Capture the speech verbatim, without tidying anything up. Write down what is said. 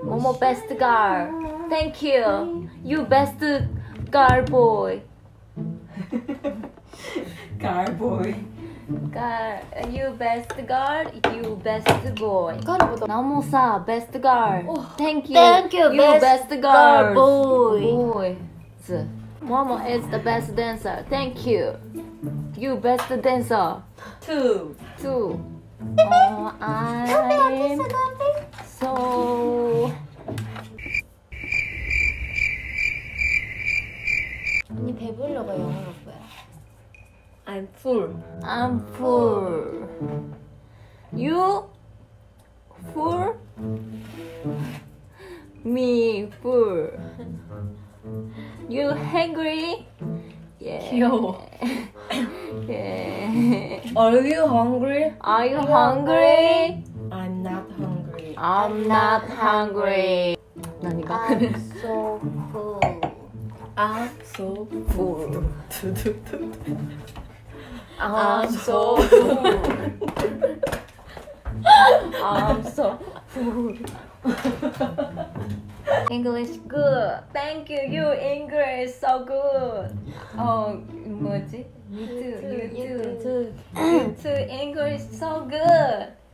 Momo best girl. Thank you. You best girl boy. Car boy. Girl, you best girl. You best boy. 가을보다 나무사 best girl. Thank you. Thank you, You best best girl girl boy. Boys. Momo is the best dancer. Thank you. You best dancer. Two. Two. Oh, I'm so. 언니 배불러가 영어로 뭐야? I'm full. I'm full. You full? Me full. You hungry? Yeah. 귀여워. Yeah. Are you hungry? Are you hungry? I'm not hungry. I'm not hungry.何が? I'm so full. I'm so full. I'm so full. I'm so full. English good. Thank you. You English so good. 어 뭐지? You too. You too. You too. English so good.